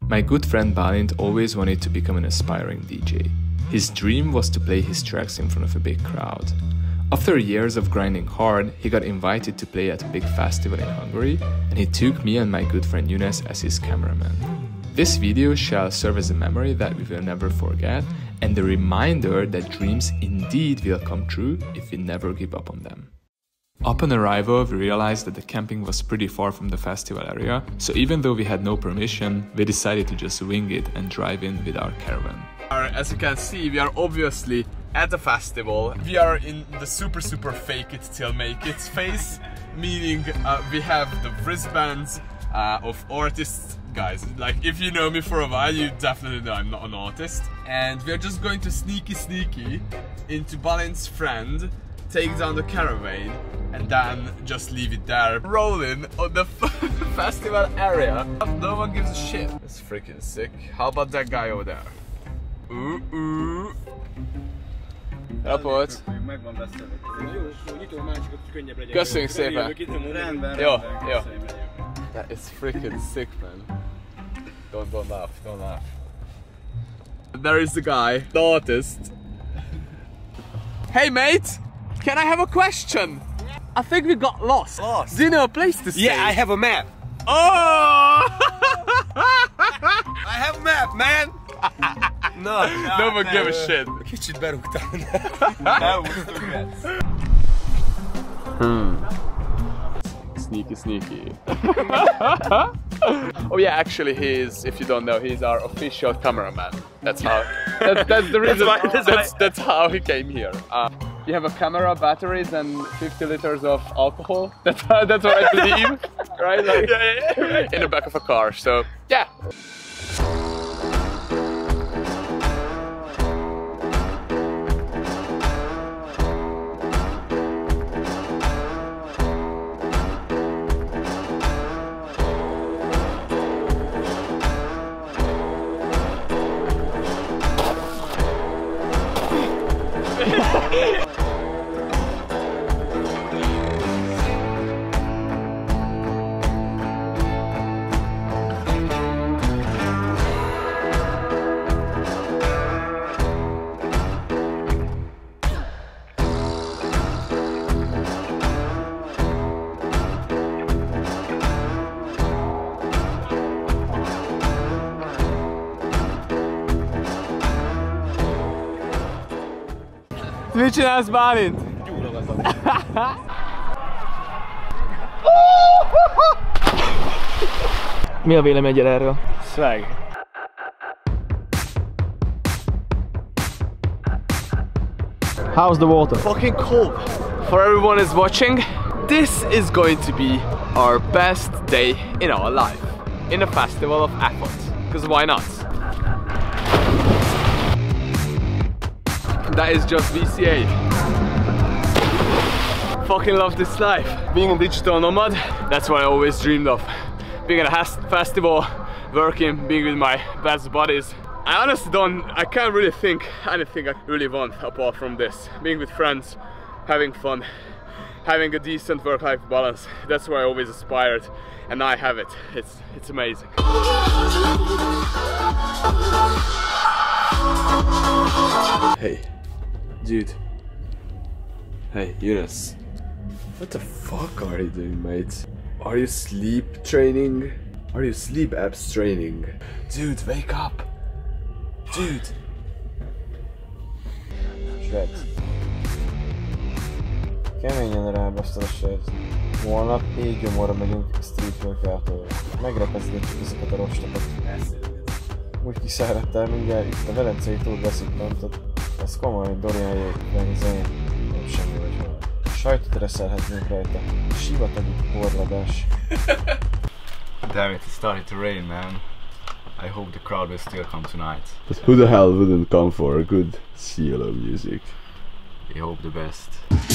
My good friend Balint always wanted to become an aspiring DJ. His dream was to play his tracks in front of a big crowd. After years of grinding hard, he got invited to play at a big festival in Hungary, and he took me and my good friend Younes as his cameraman. This video shall serve as a memory that we will never forget, and the reminder that dreams indeed will come true if we never give up on them. Upon arrival, we realized that the camping was pretty far from the festival area, so even though we had no permission, we decided to just wing it and drive in with our caravan. As you can see, we are obviously at the festival. We are in the super fake it till make it phase, meaning we have the wristbands of artists. Guys, like if you know me for a while, you definitely know I'm not an artist. And we're just going to sneaky into Balint's friend, take down the caravan, and then just leave it there. Rolling on the festival area. No one gives a shit. It's freaking sick. How about that guy over there? Ooh. Rapport. Köszönjük szépen. Jó. That is freaking sick, man. Don't laugh. There is the guy, the artist. Hey mate, can I have a question? I think we got lost. Do you know a place to stay? Yeah, I have a map. Oh! I have a map, man. No one give a shit. Kicsit berúgtam. Sneaky. Oh yeah, actually he's, if you don't know, he's our official cameraman. That's how, that's the reason, that's how he came here. You have a camera, batteries and 50 liters of alcohol. That's what I believe, right? Like, yeah. In the back of a car, so yeah. Mit csinálsz, Balint? Mi a véleményed erről? Swag. How's the water? Fucking cold. For everyone is watching, this is going to be our best day in our life. In a festival of EFOT. Because why not? That is just VCA. Fucking love this life. Being a digital nomad, that's what I always dreamed of. Being at a festival, working, being with my best buddies. I honestly I can't really think anything I really want apart from this. Being with friends, having fun, having a decent work-life balance. That's where I always aspired, and I have it. It's amazing. Hey. Dude. Hey, Younes. What the fuck are you doing, mate? Are you sleep training? Are you sleep apps training? Dude, wake up! Dude! Srác. Keményen rábasztad a srác. Holnap éjgyomorra megyünk street workout-tól. Megrepeszgetjük ezeket a rostokat. Úgy kiszáradtál mindjárt, itt a Velencei túl beszippantott. Ez komoly, Dorianjék, Venzén, nem semmi vagy hol. Sajtot reszelhetnénk rajta. Sivatagi porladás. Damn it, it's starting to rain, man. I hope the crowd will still come tonight. But who the hell wouldn't come for a good CLO music? We hope the best.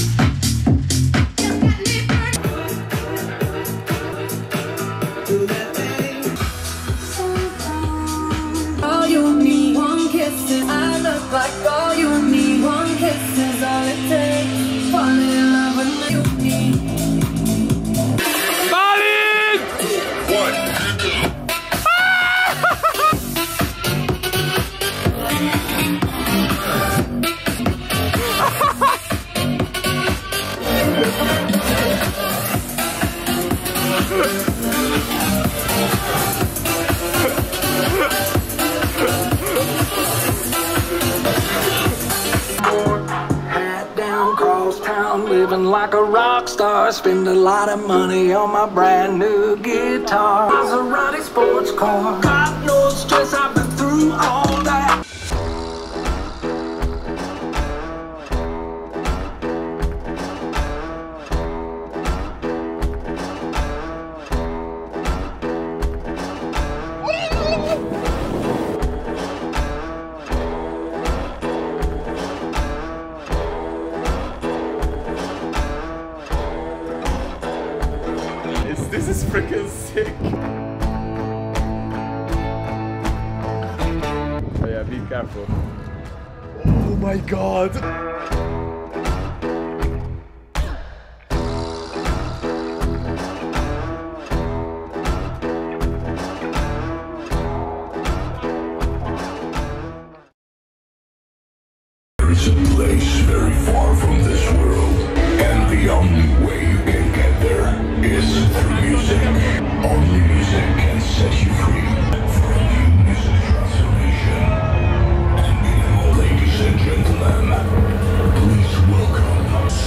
All you need one kiss is I look like all you need one kiss is all it takes. Fall in love with you need. Balint! What? living like a rock star. Spend a lot of money on my brand new guitar. Maserati sports car. Got no stress, I've been through all that. This is freaking sick. Oh yeah, be careful. Oh my god. There is a place very far from this world, and the only way you can get there is through music. Only music can set you free for a new music transformation. And now, ladies and gentlemen, please welcome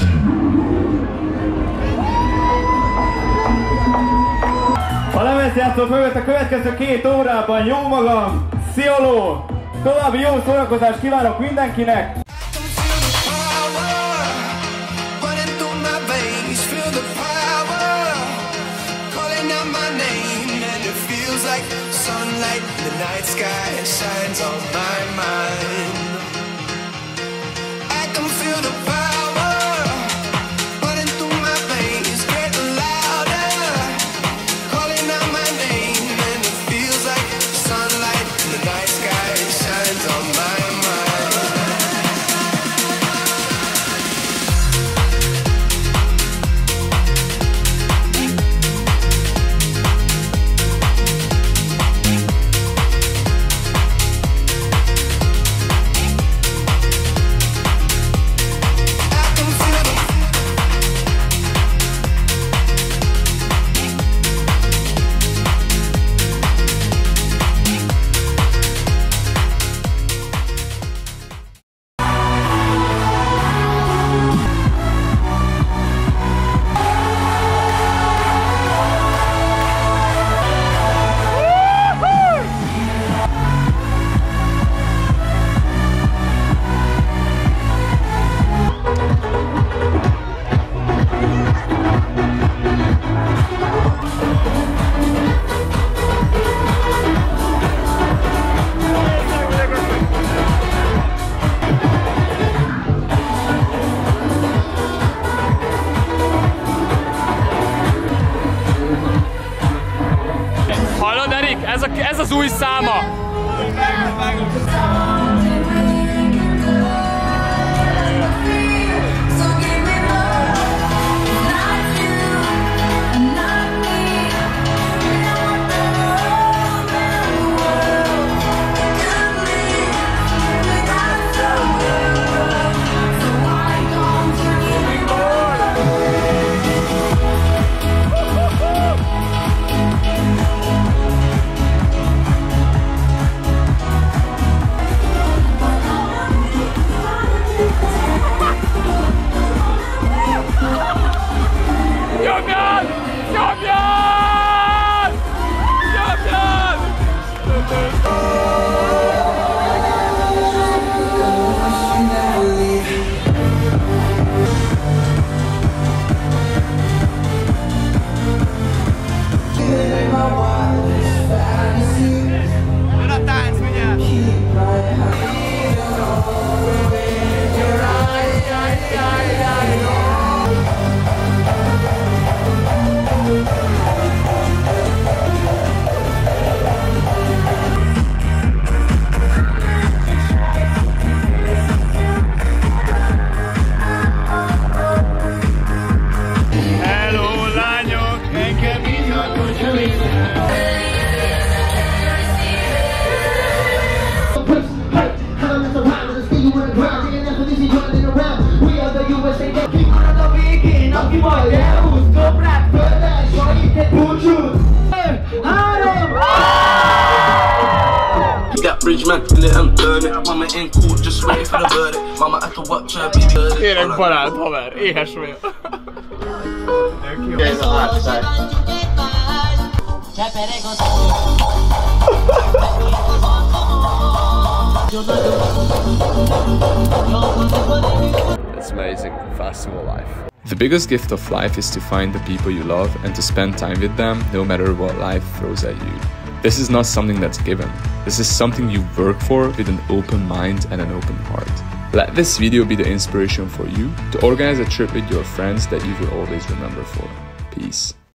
A lemezjátszó mögött a következő 2 órában jó magam, Szioló! További jó szórakozást kívánok mindenkinek! Sunlight, the night sky shines on my mind. I can feel the power running through my veins, getting louder, calling out my name, and it feels like sunlight, the night sky shines on my Ez az új száma! Bridge man, lit and burn it. Mama ain't cool, just waiting for the verdict. Mama had to watch her baby bird it. Érek barát, haver, éhes vagyok. Ez a hátság. It's amazing, festival life. The biggest gift of life is to find the people you love and to spend time with them no matter what life throws at you. This is not something that's given. This is something you work for with an open mind and an open heart. Let this video be the inspiration for you to organize a trip with your friends that you will always remember for. Peace.